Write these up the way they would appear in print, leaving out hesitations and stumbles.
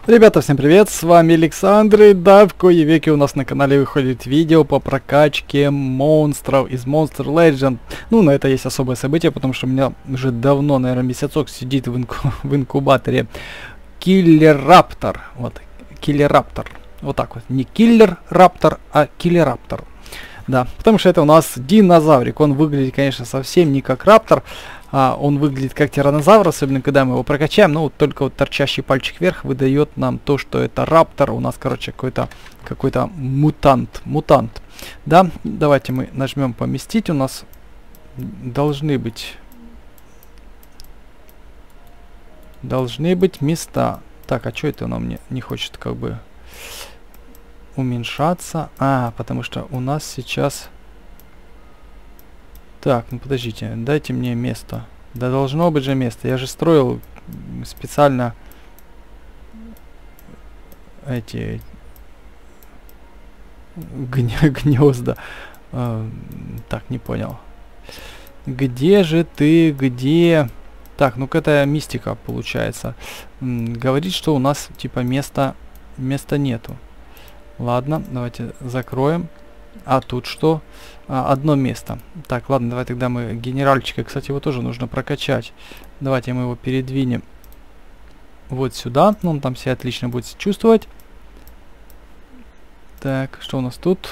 Ребята, всем привет, с вами Александр, и да, в кои веки у нас на канале выходит видео по прокачке монстров из Monster Legend. Ну, на это есть особое событие, потому что у меня уже давно, наверное, месяцок сидит в инкубаторе Киллераптор. Вот, Киллераптор. Вот так вот, не Киллер-раптор, а Киллераптор. Да, потому что это у нас динозаврик. Он выглядит, конечно, совсем не как раптор. Он выглядит как тираннозавр, особенно когда мы его прокачаем. Ну, вот только вот торчащий пальчик вверх выдает нам то, что это раптор. У нас, короче, какой-то мутант. Да, давайте мы нажмем поместить. У нас должны быть места. Так, а что это оно мне не хочет как бы уменьшаться? Потому что у нас сейчас... Так, ну подождите, дайте мне место. Да должно быть же место. Я же строил специально эти гнезда. Так, не понял. Где же ты? Где? Так, ну-ка это мистика получается. Говорит, что у нас типа места нету. Ладно, давайте закроем. А тут что? Одно место. Так, ладно, давай тогда мы генеральчика, кстати, его тоже нужно прокачать. Давайте мы его передвинем вот сюда. Ну, он там себя отлично будет чувствовать. Так, что у нас тут?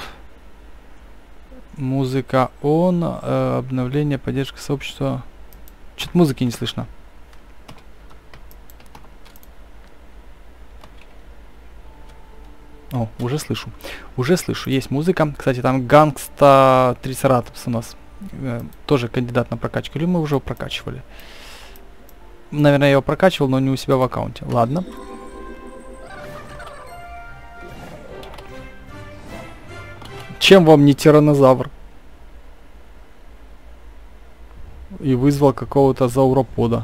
Музыка он, обновление, поддержка сообщества. Что-то музыки не слышно. О, уже слышу, есть музыка. Кстати, там Гангста Трицератопс у нас тоже кандидат на прокачку. Или мы уже его прокачивали? Наверное, я его прокачивал, но не у себя в аккаунте. Ладно. Чем вам не тиранозавр? И вызвал какого-то зауропода.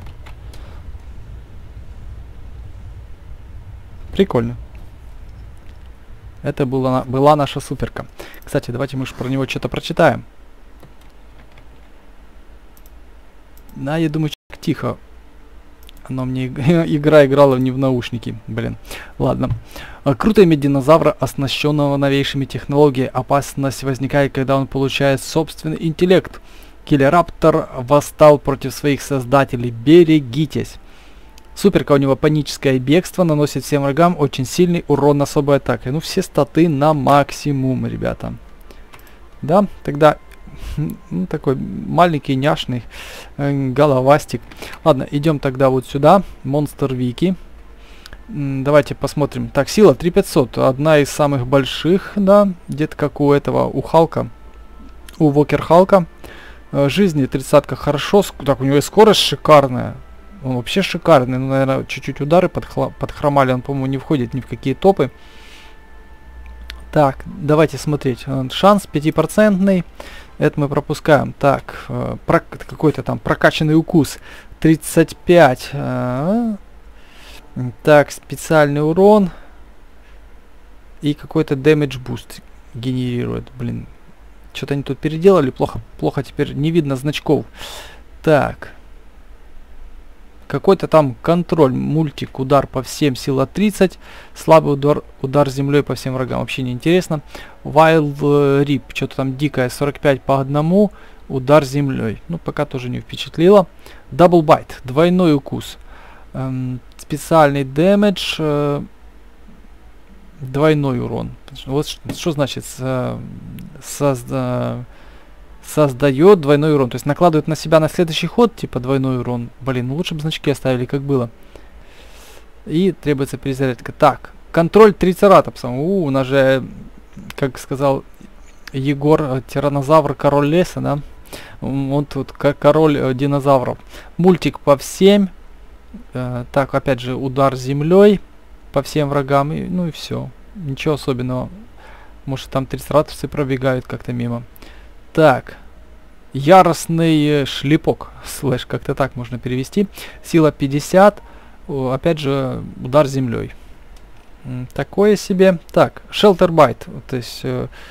Прикольно. Это была наша суперка. Кстати, давайте мы про него что-то прочитаем. Да, я думаю, тихо. Но мне игра играла не в наушники. Блин. Ладно. Круто иметь динозавра, оснащенного новейшими технологиями. Опасность возникает, когда он получает собственный интеллект. Киллераптор восстал против своих создателей. Берегитесь. Суперка у него паническое бегство, наносит всем врагам очень сильный урон особой атакой. Ну, все статы на максимум, ребята. Да, тогда ну, такой маленький няшный головастик. Ладно, идем тогда вот сюда. Монстр Вики. Давайте посмотрим. Так, сила 3500. Одна из самых больших, да. Где-то как у этого, у Халка. У Вокер Халка. Жизни 30-ка хорошо. Так, у него и скорость шикарная. Он вообще шикарный. Ну, наверное, чуть-чуть удары подхромали. Он, по-моему, не входит ни в какие топы. Так, давайте смотреть. Шанс 5%. Это мы пропускаем. Так, какой-то там прокачанный укус. 35. Так, специальный урон. И какой-то damage boost генерирует. Блин. Что-то они тут переделали. Плохо теперь не видно значков. Так. Какой-то там контроль, мультик, удар по всем, сила 30, слабый удар землей по всем врагам, вообще не интересно. Wild Rip, что-то там дикое, 45 по одному, удар землей, ну пока тоже не впечатлило. Double Bite, двойной укус, специальный damage, двойной урон. Вот что значит создает двойной урон. То есть накладывает на себя на следующий ход, типа двойной урон. Блин, ну лучше бы значки оставили, как было. И требуется перезарядка. Так, контроль трицератопса. У нас же, как сказал Егор, тиранозавр, король леса, да? Он тут как король динозавров. Мультик по всем. Так, опять же, удар землей по всем врагам. Ну и все. Ничего особенного. Может, там трицератопсы пробегают как-то мимо. Так, яростный шлепок, слэш, как-то так можно перевести. Сила 50, опять же, удар землей. Такое себе. Так, Shelter Bite, то есть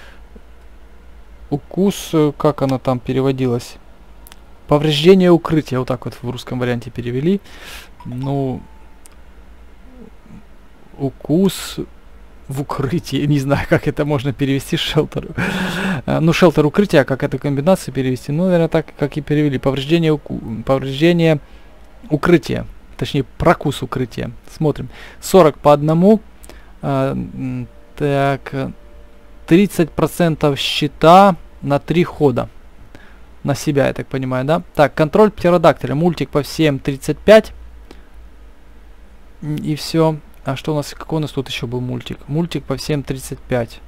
укус, как она там переводилась? Повреждение укрытия, вот так вот в русском варианте перевели. Ну, укус в укрытии. Не знаю, как это можно перевести шелтер. Ну, шелтер укрытия, как эту комбинацию перевести? Ну, наверное, так, как и перевели. Повреждение укрытия. Точнее, прокус укрытия. Смотрим. 40 по одному. Так, 30% щита на 3 хода. На себя, я так понимаю, да? Так, контроль птеродактиля. Мультик по всем 35. И все. А что у нас, какой у нас тут еще был мультик? Мультик по всем 35.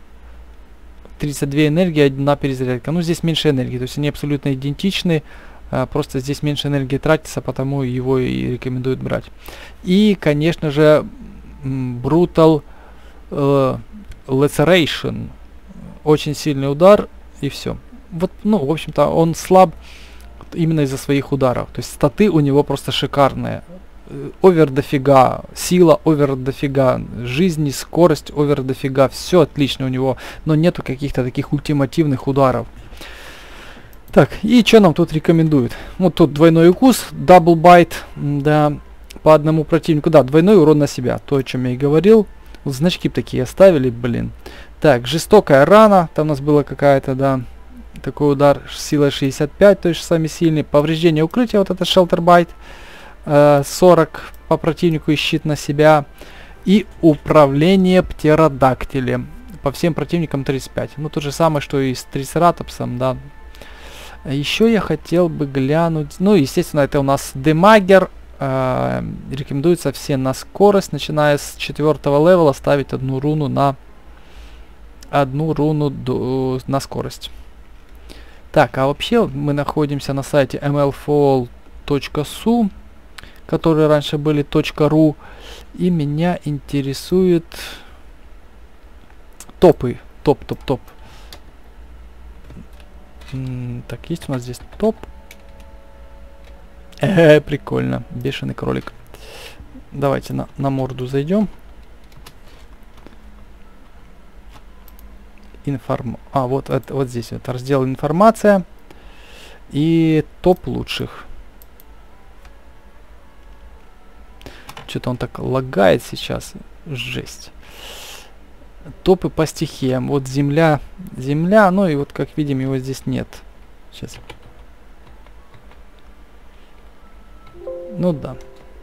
32 энергии, 1 перезарядка. Ну, здесь меньше энергии, то есть они абсолютно идентичны. Просто здесь меньше энергии тратится, потому его и рекомендуют брать. И, конечно же, Brutal Laceration. Очень сильный удар, и все. Вот, ну, в общем-то, он слаб именно из-за своих ударов. То есть статы у него просто шикарные. Овер дофига, сила овер дофига, жизни, скорость овер дофига, все отлично у него, но нету каких-то таких ультимативных ударов. Так, и что нам тут рекомендуют? Вот тут двойной укус, дабл байт, да, по одному противнику, да, двойной урон на себя, то, о чем я и говорил. Вот значки такие оставили, блин. Так, жестокая рана, там у нас была какая-то, да, такой удар силой 65, то есть самый сильный. Повреждение укрытия, вот это шелтер байт. 40 по противнику и щит на себя. И управление птеродактилем. По всем противникам 35. Ну, то же самое, что и с трицератопсом, да. Еще я хотел бы глянуть. Ну, естественно, это у нас демагер. Рекомендуется все на скорость, начиная с 4-го левела, ставить одну руну на скорость. Так, а вообще мы находимся на сайте mlfall.su, которые раньше были .ru, и меня интересуют топы. Топ. Так, есть у нас здесь топ. Прикольно. Бешеный кролик. Давайте на морду зайдем. Вот здесь вот раздел информация. И топ лучших. Что-то он так лагает сейчас. Жесть. Топы по стихиям. Вот земля, ну и вот как видим, его здесь нет. Сейчас. Ну да.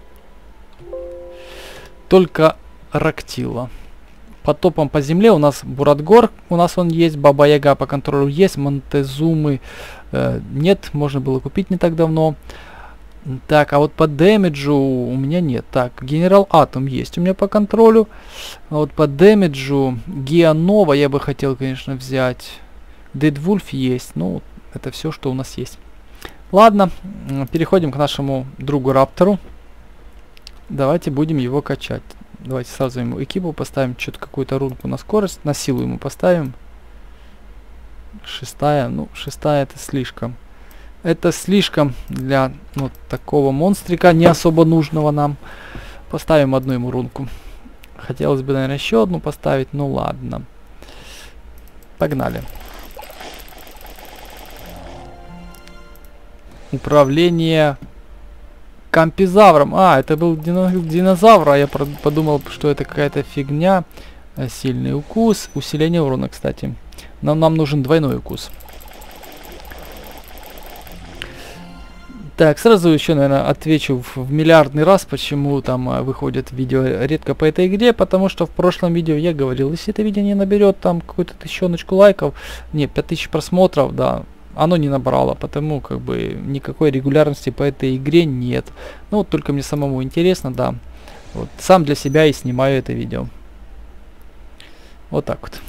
Только Рактила. По топам по земле у нас Буратгор, у нас он есть, Баба Яга по контролю есть, Монтезумы нет, можно было купить не так давно. Так, а вот по дэмэджу у меня нет. Так, Генерал Атом есть у меня по контролю. А вот по дэмэджу Геонова я бы хотел, конечно, взять. Дедвульф есть. Ну, это все, что у нас есть. Ладно, переходим к нашему другу Раптору. Давайте будем его качать. Давайте сразу ему экипу поставим. Что-то какую-то рунку на скорость. На силу ему поставим. 6-я. Ну, 6-я это слишком. Это слишком для вот такого монстрика, не особо нужного нам. Поставим одну ему рунку. Хотелось бы, наверное, еще одну поставить. Ну ладно. Погнали. Управление кампизавром. А, это был динозавр, а я подумал, что это какая-то фигня. Сильный укус. Усиление урона, кстати. Нам нужен двойной укус. Так, сразу еще, наверное, отвечу в миллиардный раз, почему там выходят видео редко по этой игре, потому что в прошлом видео я говорил, если это видео не наберет там какую-то тысячоночку лайков, не, 5000 просмотров, да, оно не набрало, потому как бы никакой регулярности по этой игре нет. Ну вот только мне самому интересно, да, вот, сам для себя и снимаю это видео. Вот так вот.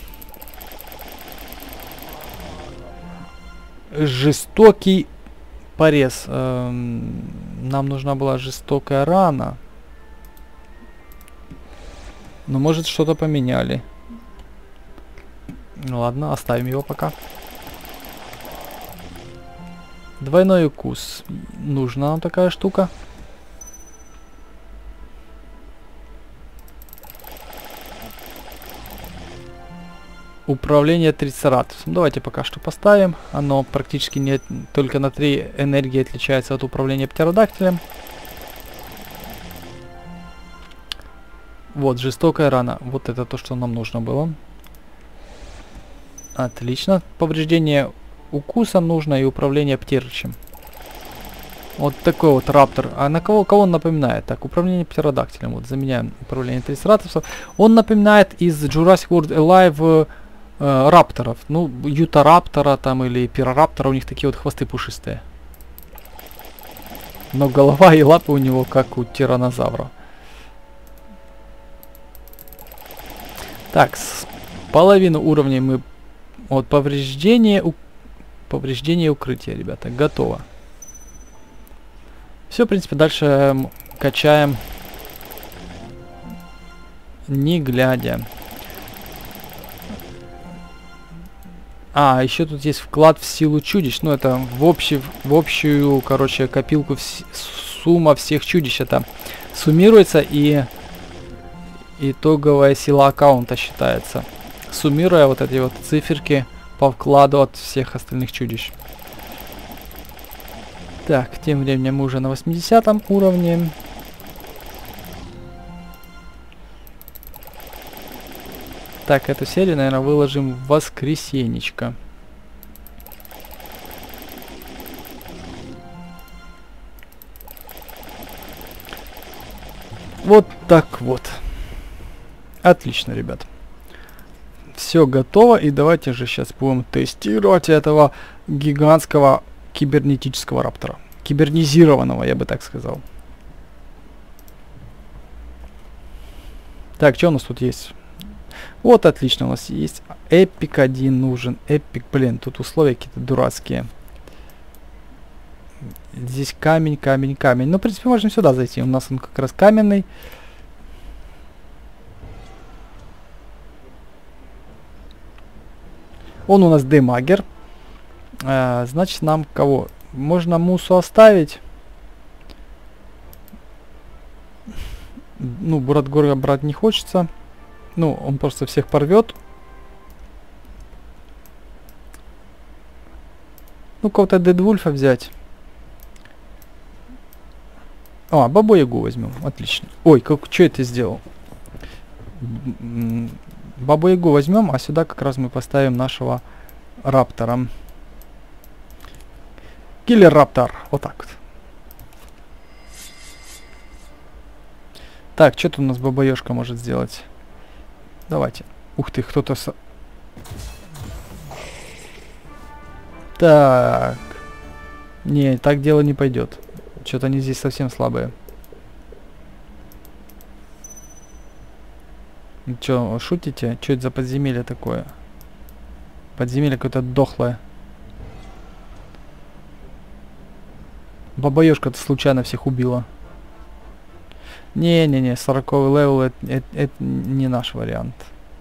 Жестокий порез. Нам нужна была жестокая рана. Но может что-то поменяли. Ну ладно, оставим его пока. Двойной укус. Нужна нам такая штука. Управление трицератопсом. Давайте пока что поставим. Оно практически не, только на 3 энергии отличается от управления птеродактилем. Вот, жестокая рана. Вот это то, что нам нужно было. Отлично. Повреждение укусом нужно и управление птерычем. Вот такой вот раптор. А на кого он напоминает? Так, управление птеродактилем. Вот, заменяем управление трицератопсов. Он напоминает из Jurassic World Alive рапторов. Ну, ютараптора там или пирораптора. У них такие вот хвосты пушистые. Но голова и лапы у него как у тираннозавра. Так, с половину уровней мы... Вот, повреждение укрытия, ребята. Готово. Все, в принципе, дальше качаем, не глядя. А, еще тут есть вклад в силу чудищ. Ну, это в общую, короче, копилку сумма всех чудищ. Это суммируется, и итоговая сила аккаунта считается. Суммируя вот эти вот циферки по вкладу от всех остальных чудищ. Так, тем временем мы уже на 80 уровне. Так, эту серию, наверное, выложим в воскресенечко. Вот так вот. Отлично, ребят. Все готово, и давайте же сейчас будем тестировать этого гигантского кибернетического раптора. Кибернизированного, я бы так сказал. Так, что у нас тут есть? Вот, отлично, у нас есть эпик 1 нужен. Эпик, блин, тут условия какие-то дурацкие. Здесь камень, камень, камень. Ну, в принципе, можем сюда зайти. У нас он как раз каменный. Он у нас демагер. Значит, нам кого? Можно мусу оставить. Ну, Буратгора брать не хочется. Ну, он просто всех порвет. Ну, кого-то Дедвульфа взять. А, Бабу-Ягу возьмем. Отлично. Ой, что это сделал? Бабу-Ягу возьмем, а сюда как раз мы поставим нашего раптора. Киллер-раптор. Вот так вот. Так, что тут у нас Баба-Ёжка может сделать? Давайте. Ух ты, кто-то... Так. Не, так дело не пойдет. Что-то они здесь совсем слабые. Че, шутите? Что это за подземелье такое? Подземелье какое-то дохлое. Баба-Ёжка-то случайно всех убила. Не-не-не, 40-й левел это не наш вариант.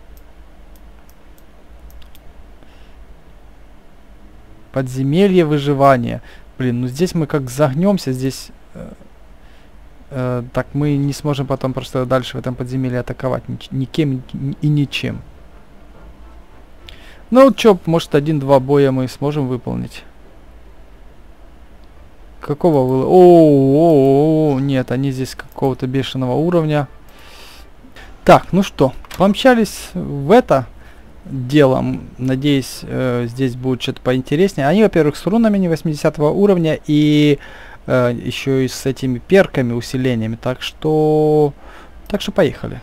Подземелье выживания. Блин, ну здесь мы как загнемся, здесь... так мы не сможем потом просто дальше в этом подземелье атаковать никем и ничем. Ну чё, может 1-2 боя мы сможем выполнить. Какого вы... О, нет, они здесь какого-то бешеного уровня. Так, ну что, помчались в это дело. Надеюсь, здесь будет что-то поинтереснее. Они, во-первых, с рунами не 80 уровня и еще и с этими перками, усилениями. Так что поехали.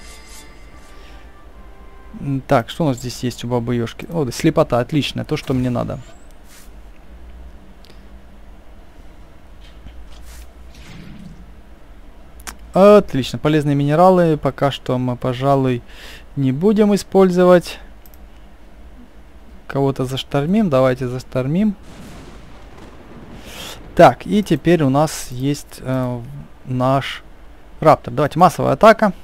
Так, что у нас здесь есть у Бабы-Ёжки? О, да, слепота, отлично, то, что мне надо. Отлично, полезные минералы пока что мы, пожалуй, не будем использовать. Кого-то заштормим, давайте заштормим. Так, и теперь у нас есть наш раптор. Давайте массовая атака.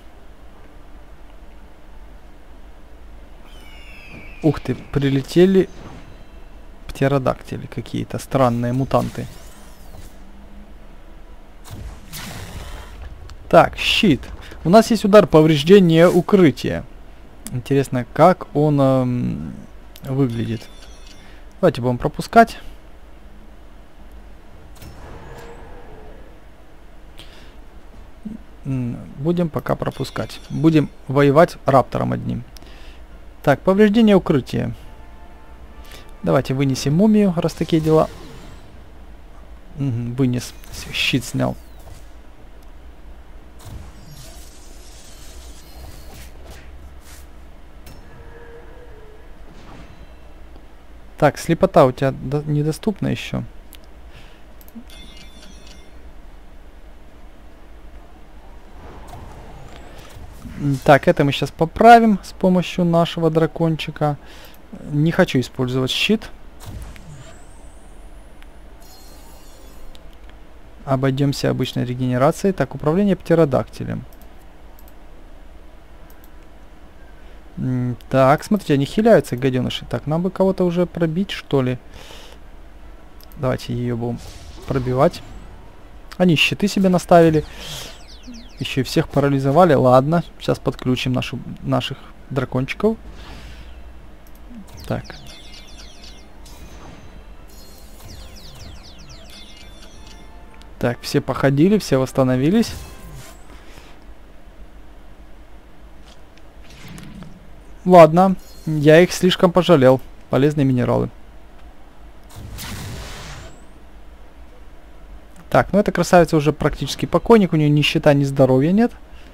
Ух ты, прилетели птеродактили какие-то странные мутанты. Так, щит. У нас есть удар повреждения укрытия. Интересно, как он выглядит. Давайте будем пропускать. Будем пока пропускать. Будем воевать раптором одним. Так, повреждение укрытия. Давайте вынесем мумию, раз такие дела. Вынес. Щит снял. Так, слепота у тебя недоступна еще. Так, это мы сейчас поправим с помощью нашего дракончика. Не хочу использовать щит. Обойдемся обычной регенерацией. Так, управление птеродактилем. Так, смотрите, они хиляются, гаденыши. Так, нам бы кого-то уже пробить, что ли. Давайте ее будем пробивать. Они щиты себе наставили. Еще и всех парализовали. Ладно, сейчас подключим наших дракончиков. Так. Так, все походили, все восстановились. Ладно, я их слишком пожалел. Полезные минералы. Так, ну эта красавица уже практически покойник. У нее ни щита, ни здоровья нет.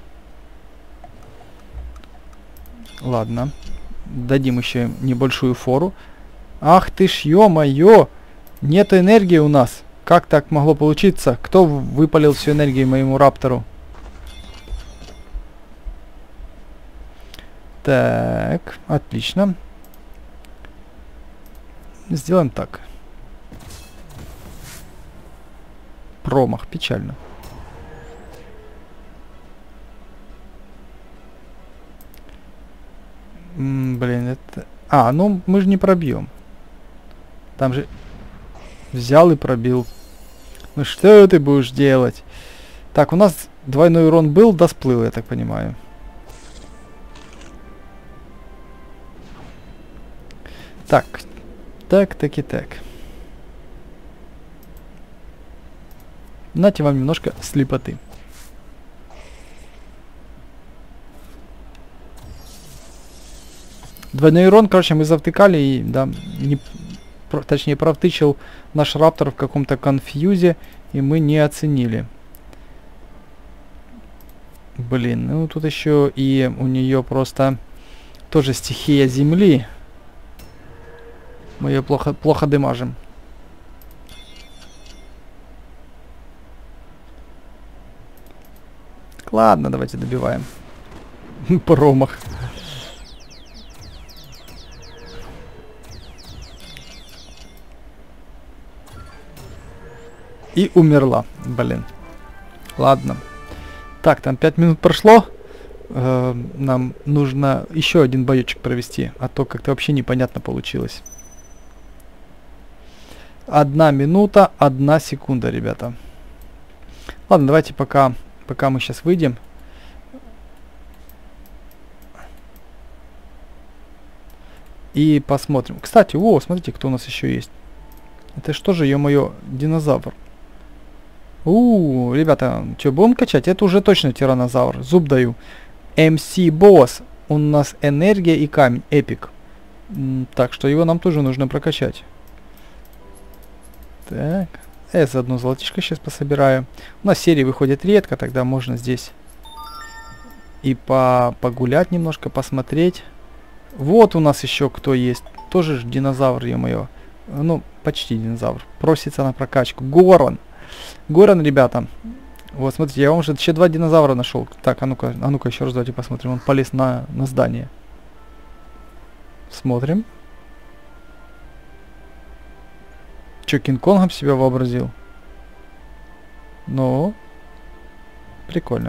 Ладно. Дадим еще небольшую фору. Ах ты ж, ё-моё! Нет энергии у нас. Как так могло получиться? Кто выпалил всю энергию моему раптору? Так, отлично. Сделаем так. Промах, печально. Блин, это... А, ну мы же не пробьем. Там же... Взял и пробил. Ну что ты будешь делать? Так, у нас двойной урон был, да сплыл, я так понимаю. Так. Так и так. Нате вам немножко слепоты. Двойной урон, короче, мы завтыкали и, да, точнее, провтычил наш раптор в каком-то конфьюзе, и мы не оценили. Блин, ну тут еще и у нее просто тоже стихия земли. Мы ее плохо дэмажим. Ладно, давайте добиваем. Промах. И умерла. Блин. Ладно. Так, там 5 минут прошло. Нам нужно еще один боечек провести. А то как-то вообще непонятно получилось. 1 минута, 1 секунда, ребята. Ладно, давайте пока мы сейчас выйдем. И посмотрим. Кстати, о, смотрите, кто у нас еще есть. Это что же, ё-моё, динозавр. Ребята, что, будем качать? Это уже точно тиранозавр. Зуб даю. MC Boss. У нас энергия и камень. Эпик. Так что его нам тоже нужно прокачать. Так. Я заодно золотишко сейчас пособираю. У нас серии выходят редко, тогда можно здесь и погулять немножко, посмотреть. Вот у нас еще кто есть. Тоже же динозавр, ё-моё. Ну, почти динозавр. Просится на прокачку. Горан. Горан, ребята. Вот, смотрите, я вам уже еще 2 динозавра нашел. Так, а ну-ка еще раз давайте посмотрим. Он полез на здание. Смотрим. Че, Кинг-Конгом себя вообразил? Ну, прикольно.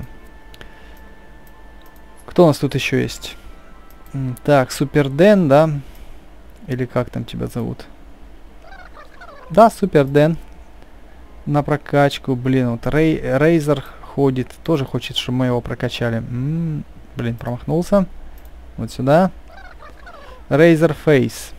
Кто у нас тут еще есть? Так, Супер Дэн, да? Или как там тебя зовут? Да, Супер Дэн. На прокачку, блин, вот Рейзер ходит. Тоже хочет, чтобы мы его прокачали. Блин, промахнулся. Вот сюда. Рейзер Фейс.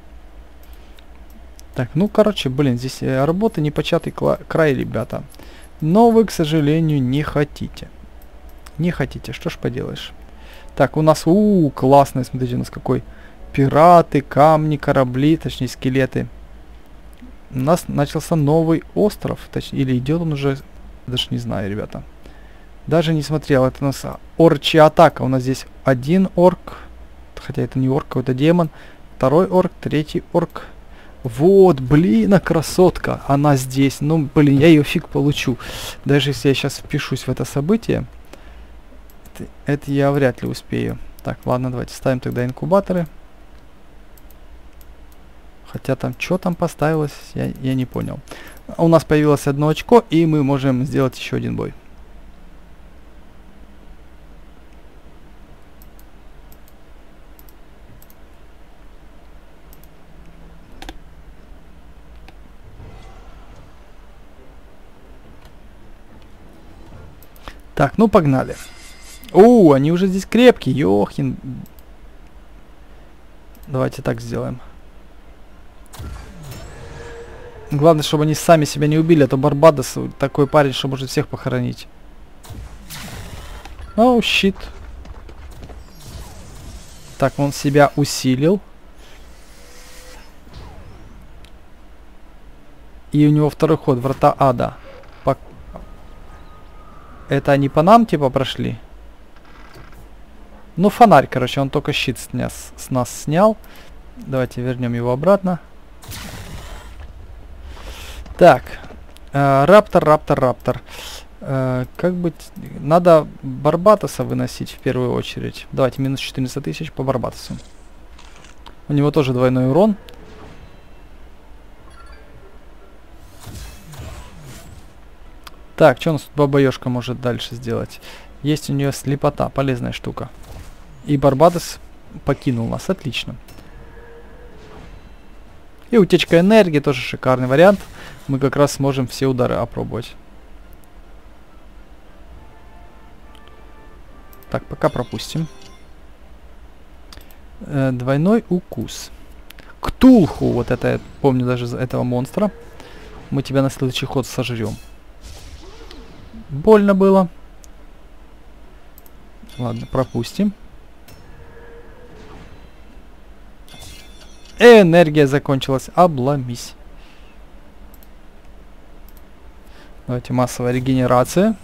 Так, ну, короче, блин, здесь работа непочатый край, ребята. Но вы, к сожалению, не хотите. Не хотите, что ж поделаешь. Так, у нас, классный, смотрите, у нас какой. Пираты, камни, корабли, точнее скелеты. У нас начался новый остров, точнее, или идет он уже, даже не знаю, ребята. Даже не смотрел, это у нас орчья атака. У нас здесь один орк, хотя это не орк, какой-то демон. Второй орк, третий орк. Вот, блин, красотка, она здесь. Ну, блин, я ее фиг получу. Даже если я сейчас впишусь в это событие, это я вряд ли успею. Так, ладно, давайте ставим тогда инкубаторы. Хотя там, что там поставилось, я не понял. У нас появилось 1 очко, и мы можем сделать еще один бой. Так, ну погнали. Они уже здесь крепкие, ёхин. Давайте так сделаем. Главное, чтобы они сами себя не убили, а то Барбадос такой парень, что может всех похоронить. Оу, щит. Так, он себя усилил. И у него второй ход, врата ада. Это они по нам типа прошли? Ну, фонарь, короче, он только щит с нас снял. Давайте вернем его обратно. Так, раптор. Как быть? Надо Барбатоса выносить в первую очередь. Давайте минус 14 тысяч по Барбатосу. У него тоже двойной урон. Так, что у нас тут баба-ёшка может дальше сделать? Есть у нее слепота, полезная штука. И Барбадос покинул нас, отлично. И утечка энергии, тоже шикарный вариант. Мы как раз сможем все удары опробовать. Так, пока пропустим. Двойной укус. Ктулху, вот это я помню даже этого монстра. Мы тебя на следующий ход сожрем. Больно было. Ладно, пропустим. Энергия закончилась. Обломись. Давайте массовая регенерация.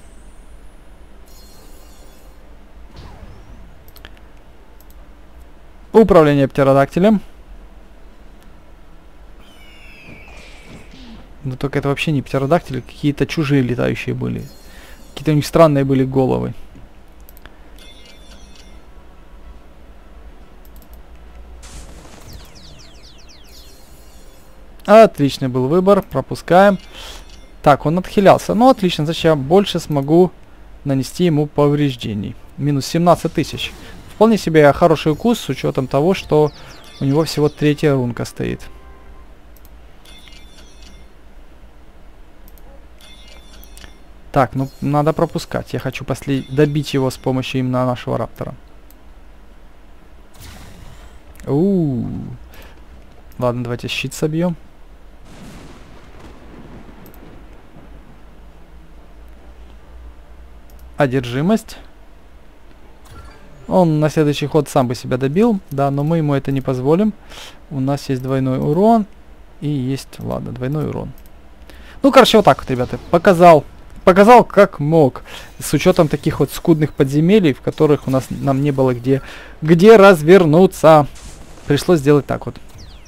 Управление птеродактилем. Но только это вообще не птеродактили, какие-то чужие летающие были. Какие-то у них странные были головы. Отличный был выбор, пропускаем. Так, он отхилялся. Ну, отлично, значит, я больше смогу нанести ему повреждений. Минус 17 тысяч. Вполне себе хороший укус, с учетом того, что у него всего 3-я рунка стоит. Так, ну, надо пропускать. Я хочу добить его с помощью именно нашего раптора. Ладно, давайте щит собьем. Одержимость. Он на следующий ход сам бы себя добил, да, но мы ему это не позволим. У нас есть двойной урон и есть, ладно, двойной урон. Ну, короче, вот так вот, ребята, показал как мог, с учетом таких вот скудных подземелий, в которых нам не было где развернуться. Пришлось сделать так вот.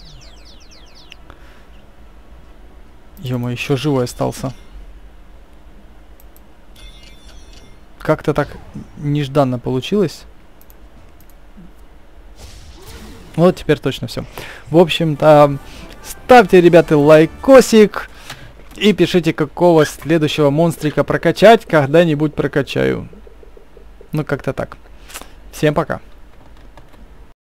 Ё-моё, еще живой остался. Как-то так нежданно получилось. Вот теперь точно все. В общем-то, ставьте, ребята, лайкосик. И пишите, какого следующего монстрика прокачать. Когда-нибудь прокачаю. Ну, как-то так. Всем пока.